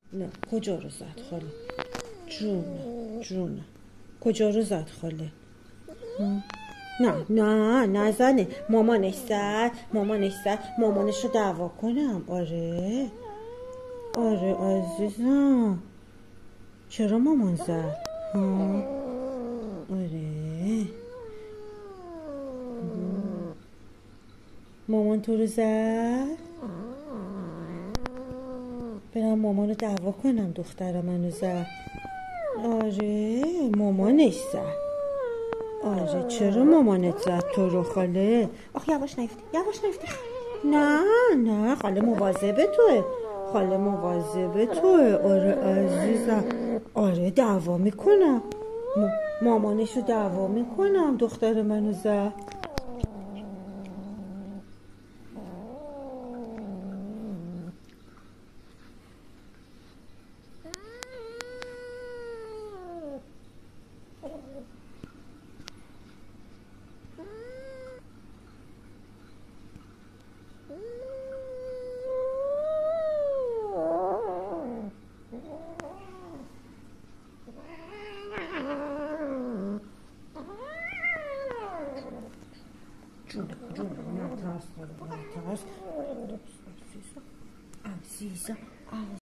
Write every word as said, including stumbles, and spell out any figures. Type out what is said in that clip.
نه کجا رو زد خاله؟ جونه جونه کجا رو زد خاله؟ نه نه نزنه. مامانش زد مامانش زد مامانش رو دعوا کنم. آره آره عزیزم. چرا مامان زد؟ ها آره مامان تو رو زد. برم مامان رو دعوا کنم دختر منو زد. آره مامانش زد. آره چرا مامانت زد تو رو خاله؟ آخ یواش نیفتی یواش نیفتی. نه نه خاله مواظب توه. خاله مواظب توه. آره عزیزم. آره دعوا میکنم. مامانشو دعوا میکنم دختر منو زد. جونه جونه نترس خاله نترس. عزیزم عزیزم